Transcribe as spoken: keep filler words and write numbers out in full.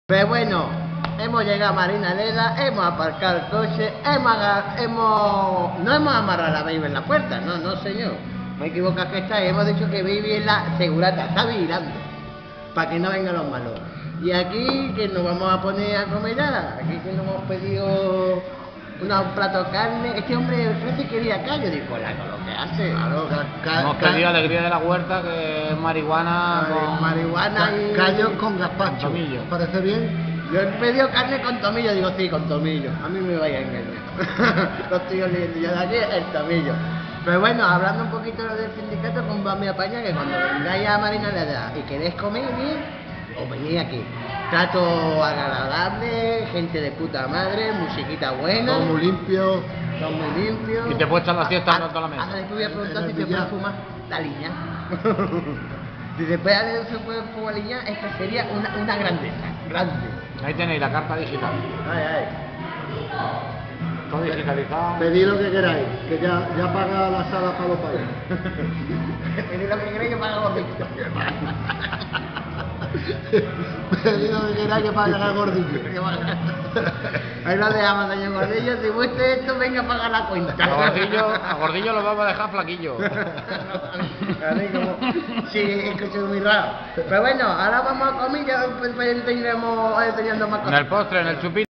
Pero bueno, hemos llegado a Marinaleda, hemos aparcado el coche, hemos, agar hemos no hemos amarrado a la baby en la puerta, no, no señor, me equivocas que está, hemos dicho que baby es la segurata, está vigilando, para que no vengan los malos. Y aquí que nos vamos a poner a comer nada, aquí que nos hemos pedido una, un plato de carne, este hombre frente quería callo, digo, con lo que hace. Claro, ca ca hemos ca pedido alegría de la huerta, que es marihuana con... marihuana ca y... callos con gazpacho. Con tomillo. ¿Parece bien? Yo he pedido carne con tomillo, digo sí, con tomillo, a mí me vaya a engañar. Lo estoy oliendo yo de aquí, el tomillo. Pero bueno, hablando un poquito de lo del sindicato, con me apaña que cuando vengáis a Marinaleda y queréis comer bien, os venís aquí. Trato agradable, gente de puta madre, musiquita buena. Todo muy limpio. Todo muy limpio. Y te puedes echar la siesta Ah, en toda la mesa. Ahora después voy a preguntar En si el te billar. puedes fumar la liña. Si después de eso se puede fumar la liña, esta sería una, una grandeza, grande. Ahí tenéis la carta digital. Ay, ay. Todo digitalizado. Pedid lo que queráis, que ya, ya paga la sala para los pagos. Pedid lo que queréis que paga gordito. Pedid lo que queráis que paga el gordillo. Ahí lo dejamos, señor Gordillo. Si muestre esto, venga a pagar la cuenta. A Gordillo, a Gordillo lo vamos a dejar flaquillo. Así como, sí, escucho muy raro. Pero bueno, ahora vamos a comer y ya después tendremos, teniendo más En cosas. el postre, en el chupito.